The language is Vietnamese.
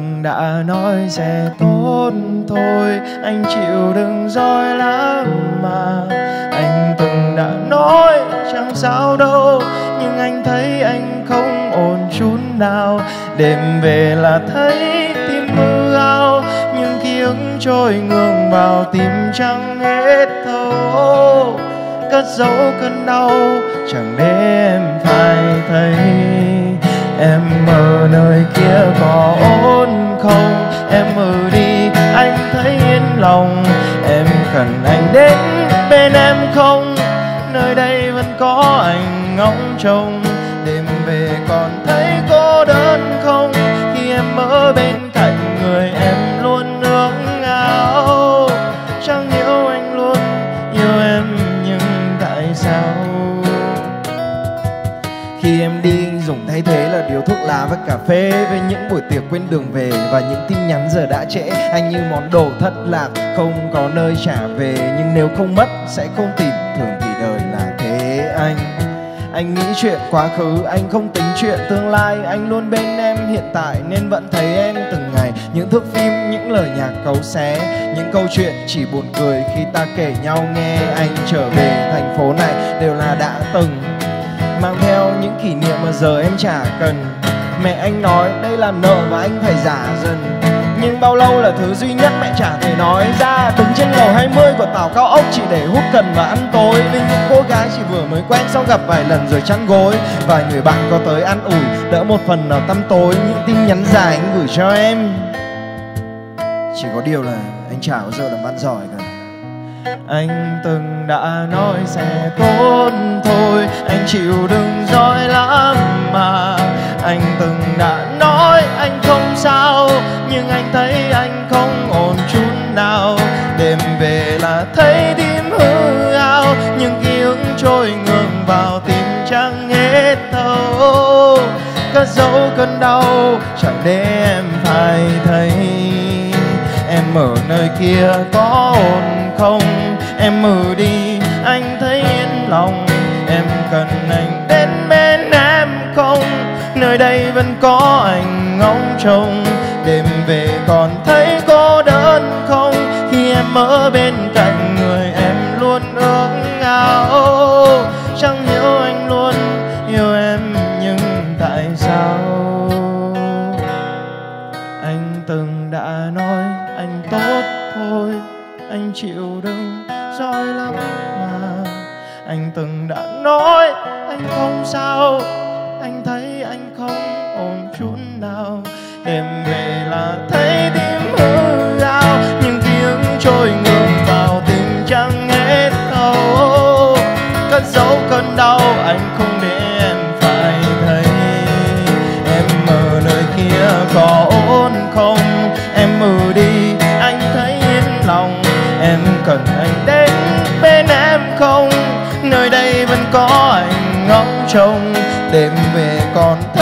từng đã nói sẽ tốt thôi, anh chịu đừng dối lắm mà. Anh từng đã nói chẳng sao đâu, nhưng anh thấy anh không ổn chút nào. Đêm về là thấy tim mơ ao, nhưng ký ức trôi ngược vào tim chẳng hết thấu. Cất giấu cơn đau chẳng để em phải thấy. Em ở nơi kia có ổn không? Em ở đi anh thấy yên lòng. Em cần anh đến bên em không? Nơi đây vẫn có anh ngóng trông. Đêm về còn thấy cô đơn không? Khi em ở bên cạnh người em luôn ước ao. Chẳng hiểu anh luôn yêu em, nhưng tại sao khi em đi dùng thay thế là điếu thuốc lá và cà phê, với những buổi tiệc quên đường về và những tin nhắn giờ đã trễ. Anh như món đồ thất lạc không có nơi trả về, nhưng nếu không mất sẽ không tìm, thường thì đời là thế. Anh nghĩ chuyện quá khứ, anh không tính chuyện tương lai. Anh luôn bên em hiện tại nên vẫn thấy em từng ngày. Những thước phim, những lời nhạc cấu xé, những câu chuyện chỉ buồn cười khi ta kể nhau nghe. Anh trở về thành phố này đều là đã từng, mang theo những kỷ niệm mà giờ em chả cần. Mẹ anh nói đây là nợ và anh phải giả dần, nhưng bao lâu là thứ duy nhất mẹ chả thể nói ra. Đứng trên lầu 20 của tàu cao ốc chỉ để hút cần và ăn tối, với những cô gái chỉ vừa mới quen xong gặp vài lần rồi chăn gối. Vài người bạn có tới an ủi đỡ một phần nào tăm tối. Những tin nhắn dài anh gửi cho em, chỉ có điều là anh chả bao giờ làm văn giỏi cả. Anh từng đã nói sẽ tốt thôi, anh chịu đừng dối lắm mà. Anh từng đã nói anh không sao, nhưng anh thấy anh không ổn chút nào. Đêm về là thấy tim hư ao, nhưng ký ức trôi ngược vào tim chẳng hết thấu. Cất giấu cơn đau chẳng để em phải thấy. Em ở nơi kia có ổn không? Em ở đi anh thấy yên lòng. Em cần anh đến bên em không? Nơi đây vẫn có anh ngóng trông. Đêm về còn thấy cô đơn không? Khi em ở bên cạnh người em luôn ước ao. Chẳng hiểu anh luôn yêu em, nhưng tại sao anh từng đã nói anh tốt thôi, anh chịu đựng dối lắm mà. Anh từng đã nói anh không sao, anh thấy anh không ổn chút nào. Đêm về là thấy tim hư ao, nhưng ký ức trôi ngược vào tim chẳng hết thấu. Cất giấu cơn đau anh không để em phải thấy. Em ở nơi kia có ổn không? Em ở đi anh thấy yên lòng. Em cần anh đến bên em không? Nơi đây vẫn có anh ngóng trông. Đêm về còn